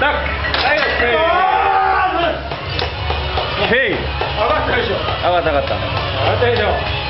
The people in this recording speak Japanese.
タック。はい、オッケー。 ヘイ。 上がったでしょ。 上がった上がった。 上がったでしょ。